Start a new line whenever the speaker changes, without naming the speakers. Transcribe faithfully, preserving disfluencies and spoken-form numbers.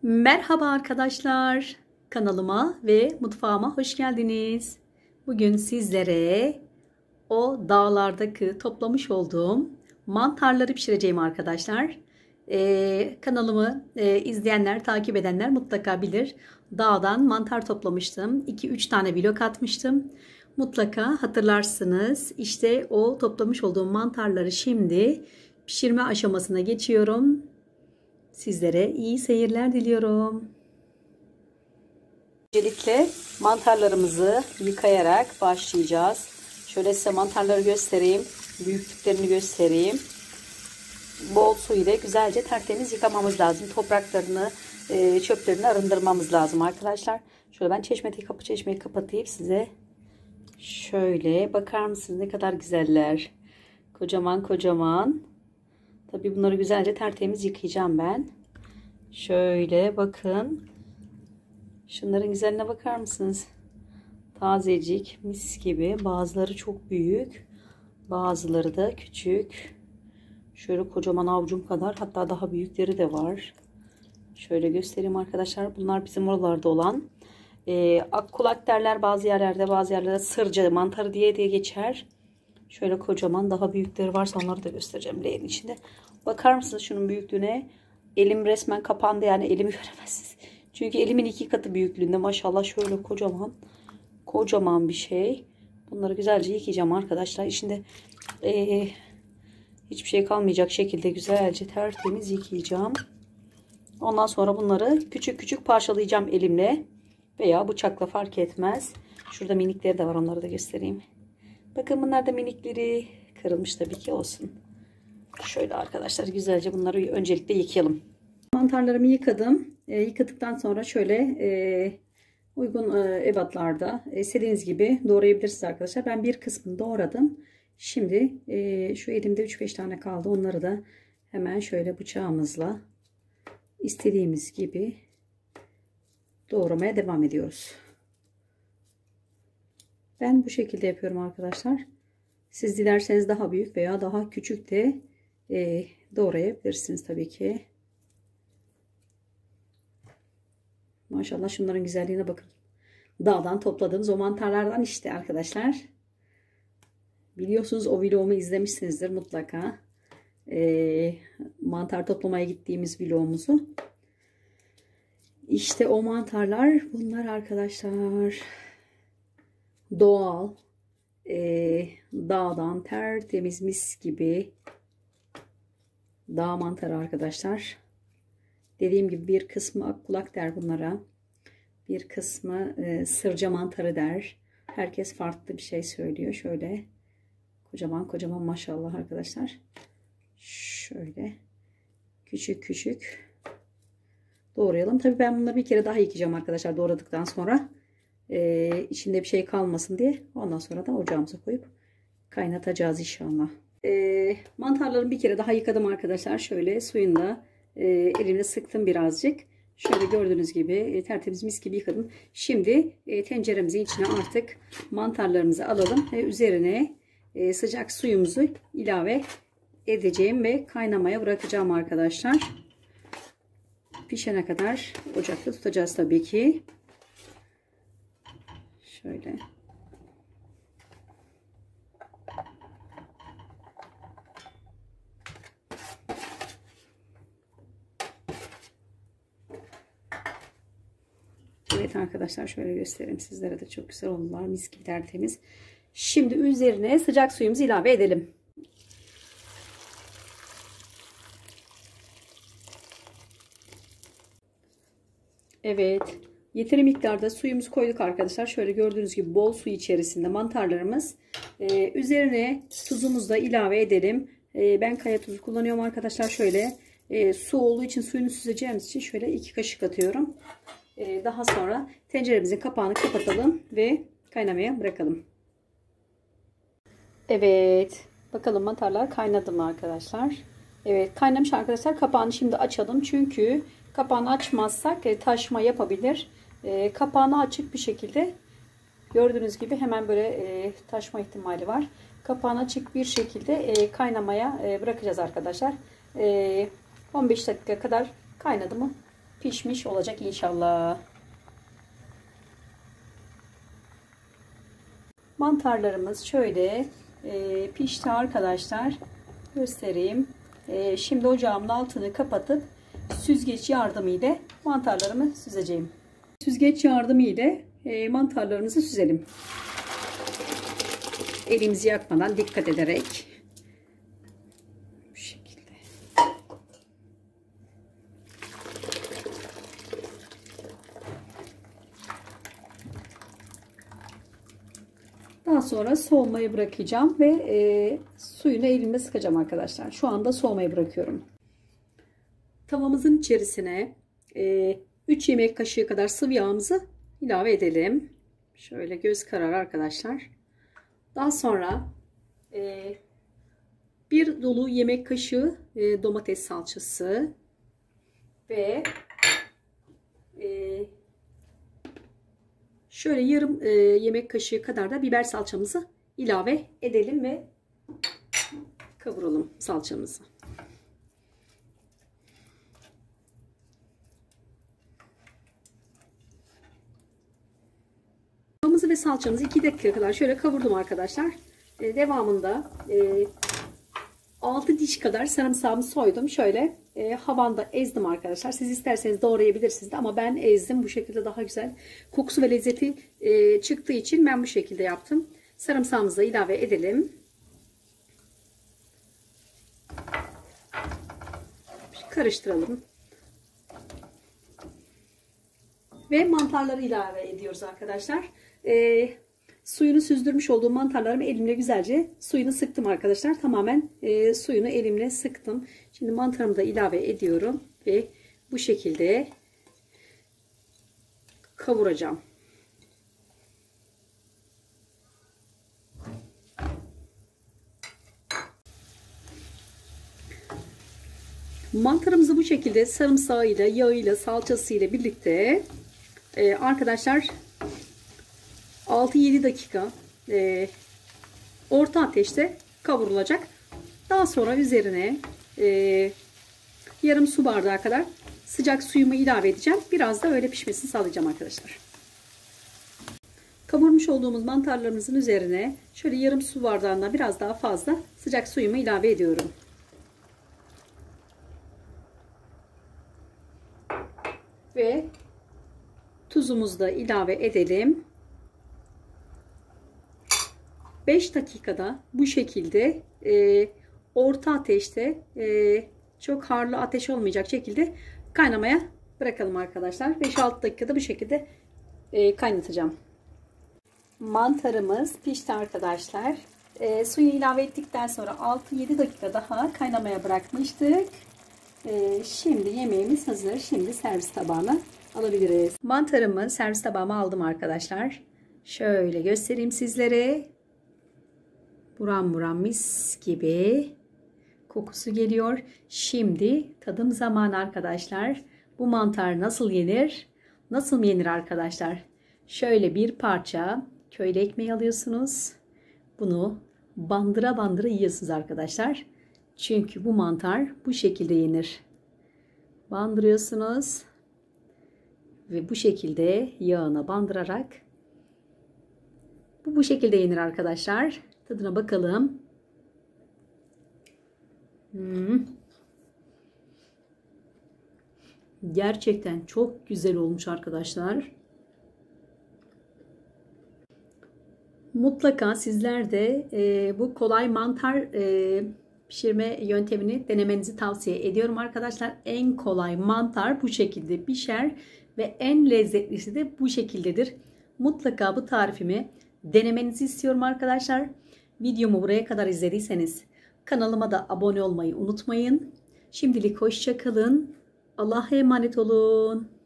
Merhaba arkadaşlar. Kanalıma ve mutfağıma hoş geldiniz. Bugün sizlere o dağlardaki toplamış olduğum mantarları pişireceğim arkadaşlar. Ee, kanalımı e, izleyenler, takip edenler mutlaka bilir. Dağdan mantar toplamıştım. iki üç tane vlog atmıştım. Mutlaka hatırlarsınız. İşte o toplamış olduğum mantarları şimdi pişirme aşamasına geçiyorum. Sizlere iyi seyirler diliyorum. Öncelikle mantarlarımızı yıkayarak başlayacağız. Şöyle size mantarları göstereyim. Büyüklüklerini göstereyim. Bol su ile güzelce tertemiz yıkamamız lazım. Topraklarını, çöplerini arındırmamız lazım arkadaşlar. Şöyle ben çeşmeyi kapı çeşmeyi kapatayım size. Şöyle bakar mısınız ne kadar güzeller. Kocaman kocaman. Tabii bunları güzelce tertemiz yıkayacağım ben. Şöyle bakın. Şunların güzelliğine bakar mısınız? Tazecik, mis gibi. Bazıları çok büyük. Bazıları da küçük. Şöyle kocaman avucum kadar. Hatta daha büyükleri de var. Şöyle göstereyim arkadaşlar. Bunlar bizim oralarda olan. E, akkulak derler bazı yerlerde. Bazı yerlerde sırca mantarı diye diye geçer. Şöyle kocaman daha büyükleri varsa onları da göstereceğim leğenin içinde. Bakar mısınız şunun büyüklüğüne? Elim resmen kapandı, yani elimi göremezsiniz. Çünkü elimin iki katı büyüklüğünde maşallah, şöyle kocaman kocaman bir şey. Bunları güzelce yıkayacağım arkadaşlar. İçinde ee, hiçbir şey kalmayacak şekilde güzelce tertemiz yıkayacağım. Ondan sonra bunları küçük küçük parçalayacağım elimle veya bıçakla, fark etmez. Şurada minikleri de var, onları da göstereyim. Bakın bunlar da minikleri, kırılmış tabii ki, olsun. Şöyle arkadaşlar güzelce bunları öncelikle yıkayalım. Mantarlarımı yıkadım. E, yıkadıktan sonra şöyle e, uygun e, ebatlarda e, istediğiniz gibi doğrayabilirsiniz arkadaşlar. Ben bir kısmını doğradım. Şimdi e, şu elimde üç beş tane kaldı. Onları da hemen şöyle bıçağımızla istediğimiz gibi doğramaya devam ediyoruz. Ben bu şekilde yapıyorum arkadaşlar. Siz dilerseniz daha büyük veya daha küçük de e, doğrayabilirsiniz tabii ki. Maşallah şunların güzelliğine bakın. Dağdan topladığımız o mantarlardan işte arkadaşlar. Biliyorsunuz, o vlogumu izlemişsinizdir mutlaka. E, mantar toplamaya gittiğimiz vlogumuzu. İşte o mantarlar bunlar arkadaşlar. Doğal. E, dağdan tertemiz mis gibi dağ mantarı arkadaşlar. Dediğim gibi bir kısmı akkulak der bunlara. Bir kısmı e, sırca mantarı der. Herkes farklı bir şey söylüyor. Şöyle kocaman kocaman maşallah arkadaşlar. Şöyle küçük küçük doğrayalım. Tabii ben bunları bir kere daha yıkayacağım arkadaşlar doğradıktan sonra. Ee, içinde bir şey kalmasın diye. Ondan sonra da ocağımıza koyup kaynatacağız inşallah. Ee, mantarlarımı bir kere daha yıkadım arkadaşlar. Şöyle suyunda e, elimle sıktım birazcık. Şöyle gördüğünüz gibi e, tertemiz mis gibi yıkadım. Şimdi e, tenceremizin içine artık mantarlarımızı alalım ve üzerine e, sıcak suyumuzu ilave edeceğim ve kaynamaya bırakacağım arkadaşlar. Pişene kadar ocakta tutacağız tabii ki. Şöyle. Evet arkadaşlar, şöyle göstereyim sizlere de, çok güzel oldular, mis gibi tertemiz. Şimdi üzerine sıcak suyumuzu ilave edelim. Evet, yeteri miktarda suyumuzu koyduk arkadaşlar. Şöyle gördüğünüz gibi bol su içerisinde mantarlarımız. Ee, üzerine tuzumuzu da ilave edelim. Ee, ben kaya tuzu kullanıyorum arkadaşlar. Şöyle e, su olduğu için, suyunu süzeceğimiz için şöyle iki kaşık atıyorum. Ee, daha sonra tenceremizin kapağını kapatalım ve kaynamaya bırakalım. Evet, bakalım mantarlar kaynadı mı arkadaşlar? Evet, kaynamış arkadaşlar. Kapağını şimdi açalım çünkü kapağını açmazsak e, taşma yapabilir. E, kapağını açık bir şekilde, gördüğünüz gibi hemen böyle e, taşma ihtimali var. Kapağını açık bir şekilde e, kaynamaya e, bırakacağız arkadaşlar. E, on beş dakika kadar kaynadı mı pişmiş olacak inşallah. Mantarlarımız şöyle e, pişti arkadaşlar. Göstereyim. E, şimdi ocağımın altını kapatıp süzgeç yardımıyla mantarlarımı süzeceğim. Süzgeç yardımıyla e, mantarlarımızı süzelim. Elimizi yakmadan dikkat ederek. Bu şekilde. Daha sonra soğumaya bırakacağım ve e, suyunu elimle sıkacağım arkadaşlar. Şu anda soğumaya bırakıyorum. Tavamızın içerisine e, üç yemek kaşığı kadar sıvı yağımızı ilave edelim. Şöyle göz kararı arkadaşlar. Daha sonra e, bir dolu yemek kaşığı e, domates salçası ve e, şöyle yarım e, yemek kaşığı kadar da biber salçamızı ilave edelim ve kavuralım salçamızı. Yağımızı ve salçamızı iki dakika kadar şöyle kavurdum arkadaşlar. E, devamında e, altı diş kadar sarımsağımı soydum. Şöyle e, havanda ezdim arkadaşlar. Siz isterseniz doğrayabilirsiniz de ama ben ezdim. Bu şekilde daha güzel kokusu ve lezzeti e, çıktığı için ben bu şekilde yaptım. Sarımsağımızı da ilave edelim. Karıştıralım. Ve mantarları ilave ediyoruz arkadaşlar. E, suyunu süzdürmüş olduğum mantarlarımı elimle güzelce suyunu sıktım arkadaşlar. Tamamen e, suyunu elimle sıktım. Şimdi mantarımı da ilave ediyorum ve bu şekilde kavuracağım. Mantarımızı bu şekilde sarımsağıyla, yağıyla, salçasıyla birlikte e, arkadaşlar altı yedi dakika e, orta ateşte kavrulacak. Daha sonra üzerine e, yarım su bardağı kadar sıcak suyumu ilave edeceğim. Biraz da öyle pişmesini sağlayacağım arkadaşlar. Kavurmuş olduğumuz mantarlarımızın üzerine şöyle yarım su bardağından biraz daha fazla sıcak suyumu ilave ediyorum. Ve tuzumuzu da ilave edelim. beş dakikada bu şekilde e, orta ateşte e, çok harlı ateş olmayacak şekilde kaynamaya bırakalım arkadaşlar. beş altı dakikada bu şekilde e, kaynatacağım. Mantarımız pişti arkadaşlar. E, suyu ilave ettikten sonra altı yedi dakika daha kaynamaya bırakmıştık. E, şimdi yemeğimiz hazır. Şimdi servis tabağına alabiliriz. Mantarımı servis tabağıma aldım arkadaşlar. Şöyle göstereyim sizlere. Buram buram mis gibi kokusu geliyor. Şimdi tadım zamanı arkadaşlar. Bu mantar nasıl yenir? Nasıl yenir arkadaşlar? Şöyle bir parça köylü ekmeği alıyorsunuz. Bunu bandıra bandıra yiyorsunuz arkadaşlar. Çünkü bu mantar bu şekilde yenir. Bandırıyorsunuz ve bu şekilde yağına bandırarak bu bu şekilde yenir arkadaşlar. Tadına bakalım. Hmm. Gerçekten çok güzel olmuş arkadaşlar. Mutlaka sizler de e, bu kolay mantar e, pişirme yöntemini denemenizi tavsiye ediyorum arkadaşlar. En kolay mantar bu şekilde pişer ve en lezzetlisi de bu şekildedir. Mutlaka bu tarifimi denemenizi istiyorum arkadaşlar. Videomu buraya kadar izlediyseniz kanalıma da abone olmayı unutmayın. Şimdilik hoşça kalın. Allah'a emanet olun.